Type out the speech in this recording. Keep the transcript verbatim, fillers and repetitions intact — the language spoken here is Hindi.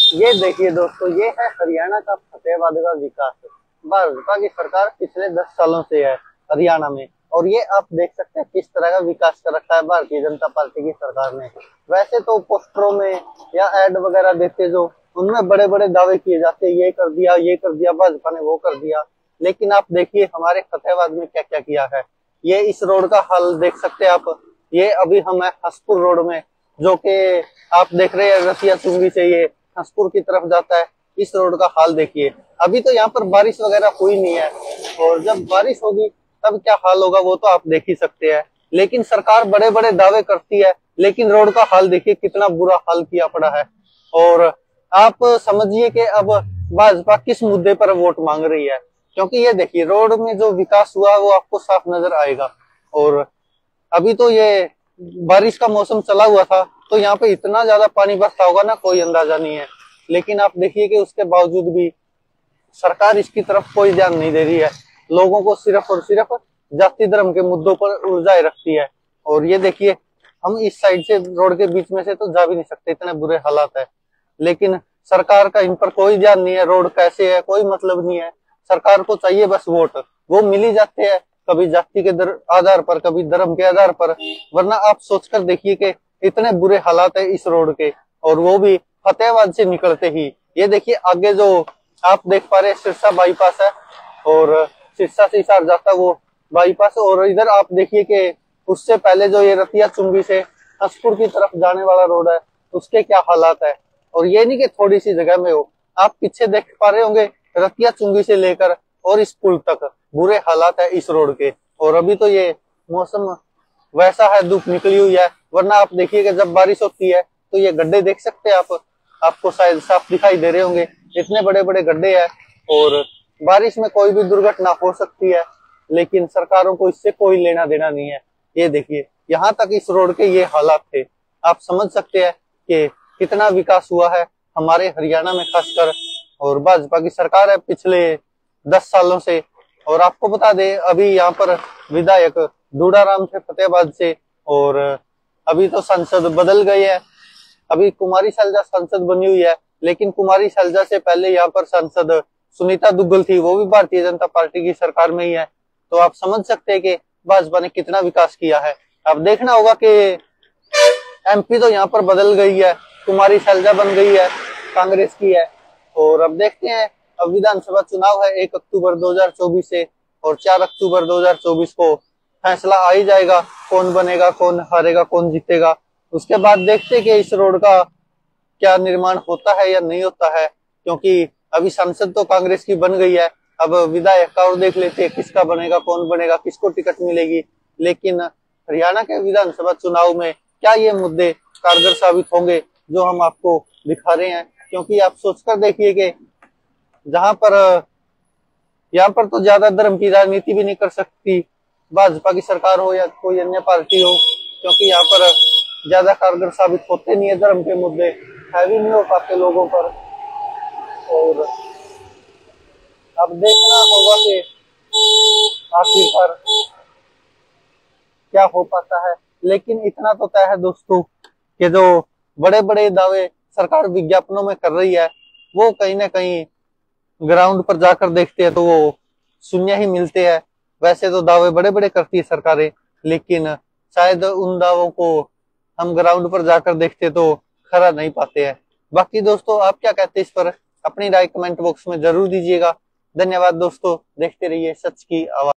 ये देखिए दोस्तों, ये है हरियाणा का फतेहाबाद का विकास। भाजपा की सरकार पिछले दस सालों से है हरियाणा में, और ये आप देख सकते हैं किस तरह का विकास कर रखा है भारतीय जनता पार्टी की सरकार ने। वैसे तो पोस्टरों में या एड वगैरह देते जो, उनमें बड़े बड़े दावे किए जाते हैं, ये कर दिया, ये कर दिया, भाजपा ने वो कर दिया। लेकिन आप देखिए हमारे फतेहाबाद में क्या क्या किया है। ये इस रोड का हाल देख सकते हैं आप। ये अभी हम है हसपुर रोड में, जो कि आप देख रहे हैं रसिया चुंगी से ये हसपुर की तरफ जाता है। इस रोड का हाल देखिए। अभी तो यहाँ पर बारिश वगैरह हुई नहीं है, और जब बारिश होगी तब क्या हाल होगा वो तो आप देख ही सकते हैं। लेकिन सरकार बड़े बड़े दावे करती है, लेकिन रोड का हाल देखिए कितना बुरा हाल किया पड़ा है। और आप समझिए कि अब भाजपा किस मुद्दे पर वोट मांग रही है, क्योंकि ये देखिए रोड में जो विकास हुआ वो आपको साफ नजर आएगा। और अभी तो ये बारिश का मौसम चला हुआ था, तो यहाँ पे इतना ज्यादा पानी बरसा होगा ना, कोई अंदाजा नहीं है। लेकिन आप देखिए कि उसके बावजूद भी सरकार इसकी तरफ कोई ध्यान नहीं दे रही है। लोगों को सिर्फ और सिर्फ जाति धर्म के मुद्दों पर उलझाए रखती है। और ये देखिए हम इस साइड से रोड के बीच में से तो जा भी नहीं सकते, इतने बुरे हालात है। लेकिन सरकार का इन पर कोई ध्यान नहीं है। रोड कैसे है कोई मतलब नहीं है। सरकार को चाहिए बस वोट, वो मिल ही जाते हैं, कभी जाति के आधार पर, कभी धर्म के आधार पर। वरना आप सोचकर देखिए कि इतने बुरे हालात है इस रोड के, और वो भी फतेहाबाद से निकलते ही। ये देखिए आगे जो आप देख पा रहे हैं सिरसा बाईपास है, और सिरसा से हिसार जाता है वो बाईपास। और इधर आप देखिए कि उससे पहले जो ये रतिया चुंगी से हसपुर की तरफ जाने वाला रोड है, उसके क्या हालात है। और ये नहीं कि थोड़ी सी जगह में हो, आप पीछे देख पा रहे होंगे रतिया चुंगी से लेकर और इस पुल तक बुरे हालात है इस रोड के। और अभी तो ये मौसम वैसा है, धूप निकली हुई है। वरना आप देखिए कि जब बारिश होती है तो ये गड्ढे देख सकते हैं आप, आपको शायद साफ दिखाई दे रहे होंगे, इतने बड़े बड़े गड्ढे हैं। और बारिश में कोई भी दुर्घटना हो सकती है, लेकिन सरकारों को इससे कोई लेना देना नहीं है। ये देखिए यहाँ तक इस रोड के ये हालात थे। आप समझ सकते हैं कि कितना विकास हुआ है हमारे हरियाणा में खासकर। और भाजपा की सरकार है पिछले दस सालों से। और आपको बता दें अभी यहाँ पर विधायक दूडाराम थे फतेहाबाद से, और अभी तो सांसद बदल गए हैं। अभी कुमारी सैलजा सांसद बनी हुई है, लेकिन कुमारी सैलजा से पहले यहाँ पर सांसद सुनीता दुग्गल थी, वो भी भारतीय जनता पार्टी की सरकार में ही है। तो आप समझ सकते हैं कि भाजपा ने कितना विकास किया है। अब देखना होगा कि एमपी तो यहाँ पर बदल गई है, कुमारी सैलजा बन गई है, कांग्रेस की है। और अब देखते हैं, अब विधानसभा चुनाव है एक अक्टूबर दो हजार चौबीस से, और चार अक्टूबर दो हजार चौबीस को फैसला आ ही जाएगा कौन बनेगा, कौन हारेगा, कौन जीतेगा। उसके बाद देखते हैं कि इस रोड का क्या निर्माण होता है या नहीं होता है, क्योंकि अभी सांसद तो कांग्रेस की बन गई है। अब विधायक का और देख लेते हैं किसका बनेगा, कौन बनेगा, किसको टिकट मिलेगी। लेकिन हरियाणा के विधानसभा चुनाव में क्या ये मुद्दे कारगर साबित होंगे जो हम आपको दिखा रहे हैं। क्योंकि आप सोचकर देखिए कि जहां पर यहाँ पर तो ज्यादा धर्म की राजनीति भी नहीं कर सकती भाजपा की सरकार हो या कोई अन्य पार्टी हो, क्योंकि यहाँ पर ज्यादा कारगर साबित होते नहीं है धर्म के मुद्दे, हैवी नहीं हो पाते लोगों पर। और अब देखना होगा कि आखिरकार क्या हो पाता है। लेकिन इतना तो तय है दोस्तों कि जो बड़े बड़े दावे सरकार विज्ञापनों में कर रही है, वो कहीं ना कहीं ग्राउंड पर जाकर देखते हैं तो वो शून्य ही मिलते हैं। वैसे तो दावे बड़े बड़े करती है सरकारें, लेकिन शायद उन दावों को हम ग्राउंड पर जाकर देखते तो खरा नहीं पाते हैं। बाकी दोस्तों आप क्या कहते हैं इस पर, अपनी राय कमेंट बॉक्स में जरूर दीजिएगा। धन्यवाद दोस्तों, देखते रहिए सच की आवाज।